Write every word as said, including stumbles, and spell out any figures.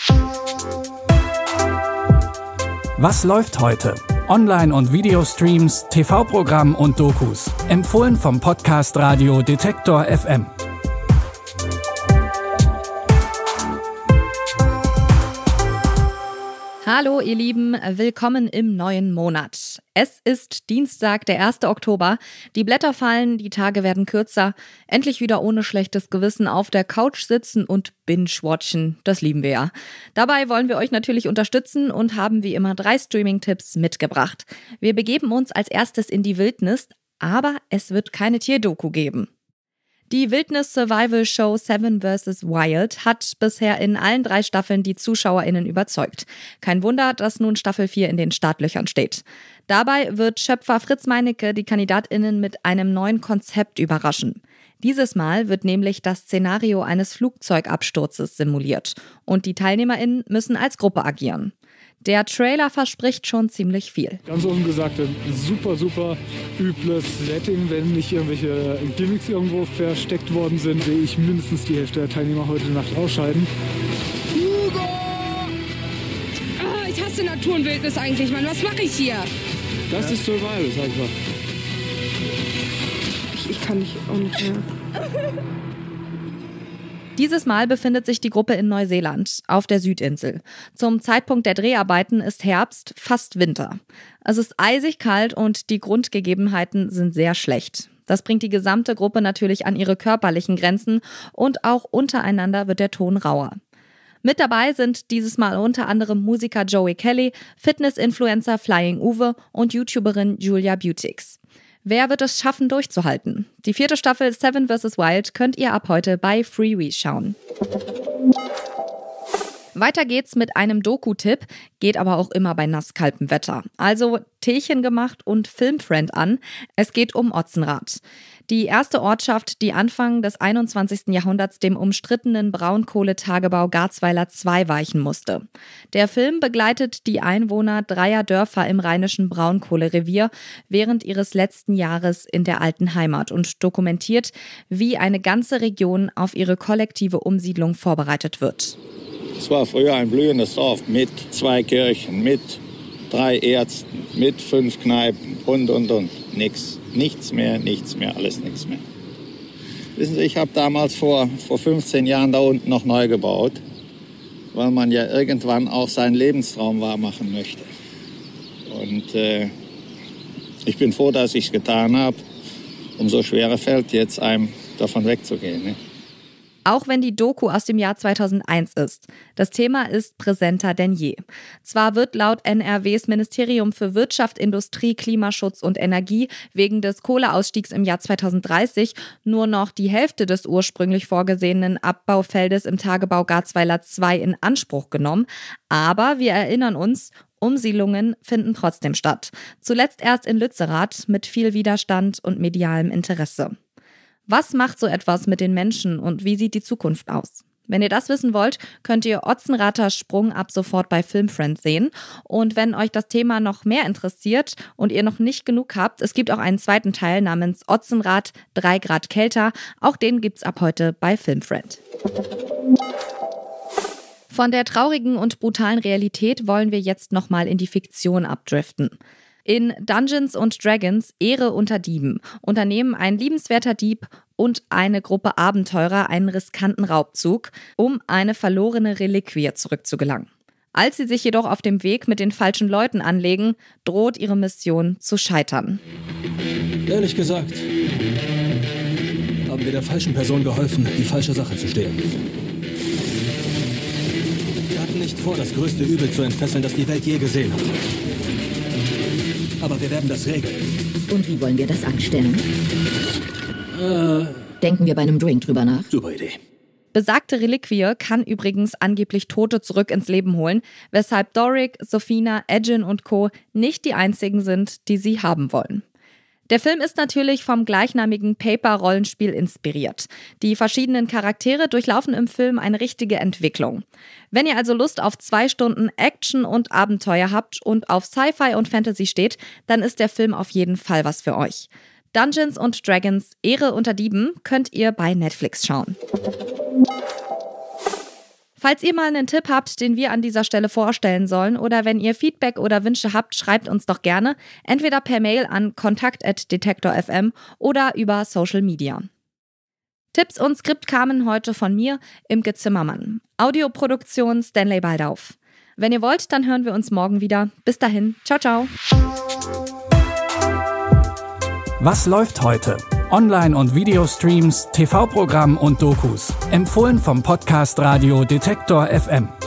Was läuft heute? Online- und Videostreams, T V-Programm und Dokus. Empfohlen vom Podcast Radio Detektor F M. Hallo ihr Lieben, willkommen im neuen Monat. Es ist Dienstag, der erste Oktober. Die Blätter fallen, die Tage werden kürzer. Endlich wieder ohne schlechtes Gewissen auf der Couch sitzen und binge-watchen. Das lieben wir ja. Dabei wollen wir euch natürlich unterstützen und haben wie immer drei Streaming-Tipps mitgebracht. Wir begeben uns als erstes in die Wildnis, aber es wird keine Tierdoku geben. Die Wildnis-Survival-Show Seven versus. Wild hat bisher in allen drei Staffeln die ZuschauerInnen überzeugt. Kein Wunder, dass nun Staffel vier in den Startlöchern steht. Dabei wird Schöpfer Fritz Meinecke die KandidatInnen mit einem neuen Konzept überraschen. Dieses Mal wird nämlich das Szenario eines Flugzeugabsturzes simuliert und die TeilnehmerInnen müssen als Gruppe agieren. Der Trailer verspricht schon ziemlich viel. Ganz offen gesagt, ein super, super übles Setting. Wenn nicht irgendwelche Gimmicks irgendwo versteckt worden sind, sehe ich mindestens die Hälfte der Teilnehmer heute Nacht ausscheiden. Hugo! Ah, ich hasse Natur und Wildnis eigentlich, Mann. Was mache ich hier? Das ja. ist Survival, sag ich mal. Ich, ich kann nicht und ja. Dieses Mal befindet sich die Gruppe in Neuseeland, auf der Südinsel. Zum Zeitpunkt der Dreharbeiten ist Herbst, fast Winter. Es ist eisig kalt und die Grundgegebenheiten sind sehr schlecht. Das bringt die gesamte Gruppe natürlich an ihre körperlichen Grenzen und auch untereinander wird der Ton rauer. Mit dabei sind dieses Mal unter anderem Musiker Joey Kelly, Fitness-Influencer Flying Uwe und YouTuberin Julia Beautix. Wer wird es schaffen, durchzuhalten? Die vierte Staffel Seven versus. Wild könnt ihr ab heute bei Freevee schauen. Weiter geht's mit einem Doku-Tipp, geht aber auch immer bei nasskaltem Wetter. Also Teechen gemacht und Filmfriend an. Es geht um Otzenrath. Die erste Ortschaft, die Anfang des einundzwanzigsten Jahrhunderts dem umstrittenen Braunkohletagebau Garzweiler zwei weichen musste. Der Film begleitet die Einwohner dreier Dörfer im rheinischen Braunkohlerevier während ihres letzten Jahres in der alten Heimat und dokumentiert, wie eine ganze Region auf ihre kollektive Umsiedlung vorbereitet wird. Es war früher ein blühendes Dorf mit zwei Kirchen, mit drei Ärzten, mit fünf Kneipen und, und, und. Nix. Nichts mehr, nichts mehr, alles nichts mehr. Wissen Sie, ich habe damals vor, vor fünfzehn Jahren da unten noch neu gebaut, weil man ja irgendwann auch seinen Lebenstraum wahrmachen möchte. Und äh, ich bin froh, dass ich es getan habe. Umso schwerer fällt jetzt einem davon wegzugehen. Ne? Auch wenn die Doku aus dem Jahr zweitausendeins ist. Das Thema ist präsenter denn je. Zwar wird laut N R Ws Ministerium für Wirtschaft, Industrie, Klimaschutz und Energie wegen des Kohleausstiegs im Jahr zweitausenddreißig nur noch die Hälfte des ursprünglich vorgesehenen Abbaufeldes im Tagebau Garzweiler zwei in Anspruch genommen, aber wir erinnern uns, Umsiedlungen finden trotzdem statt. Zuletzt erst in Lützerath mit viel Widerstand und medialem Interesse. Was macht so etwas mit den Menschen und wie sieht die Zukunft aus? Wenn ihr das wissen wollt, könnt ihr Otzenrather Sprung ab sofort bei Filmfriend sehen. Und wenn euch das Thema noch mehr interessiert und ihr noch nicht genug habt, es gibt auch einen zweiten Teil namens Otzenrath drei Grad kälter. Auch den gibt's ab heute bei Filmfriend. Von der traurigen und brutalen Realität wollen wir jetzt nochmal in die Fiktion abdriften. In Dungeons and Dragons Ehre unter Dieben unternehmen ein liebenswerter Dieb und eine Gruppe Abenteurer einen riskanten Raubzug, um eine verlorene Reliquie zurückzugelangen. Als sie sich jedoch auf dem Weg mit den falschen Leuten anlegen, droht ihre Mission zu scheitern. Ehrlich gesagt, haben wir der falschen Person geholfen, die falsche Sache zu stehlen. Wir hatten nicht vor, das größte Übel zu entfesseln, das die Welt je gesehen hat. Aber wir werden das regeln. Und wie wollen wir das anstellen? Äh, Denken wir bei einem Drink drüber nach? Super Idee. Besagte Reliquie kann übrigens angeblich Tote zurück ins Leben holen, weshalb Doric, Sophina, Edgin und Co. nicht die einzigen sind, die sie haben wollen. Der Film ist natürlich vom gleichnamigen Paper-Rollenspiel inspiriert. Die verschiedenen Charaktere durchlaufen im Film eine richtige Entwicklung. Wenn ihr also Lust auf zwei Stunden Action und Abenteuer habt und auf Sci-Fi und Fantasy steht, dann ist der Film auf jeden Fall was für euch. Dungeons and Dragons Ehre unter Dieben könnt ihr bei Netflix schauen. Falls ihr mal einen Tipp habt, den wir an dieser Stelle vorstellen sollen oder wenn ihr Feedback oder Wünsche habt, schreibt uns doch gerne, entweder per Mail an kontakt at detektor punkt f m oder über Social Media. Tipps und Skript kamen heute von mir, Imke Zimmermann. Audioproduktion Stanley Baldauf. Wenn ihr wollt, dann hören wir uns morgen wieder. Bis dahin, ciao, ciao. Was läuft heute? Online- und Videostreams, T V-Programm und Dokus. Empfohlen vom Podcast Radio Detektor F M.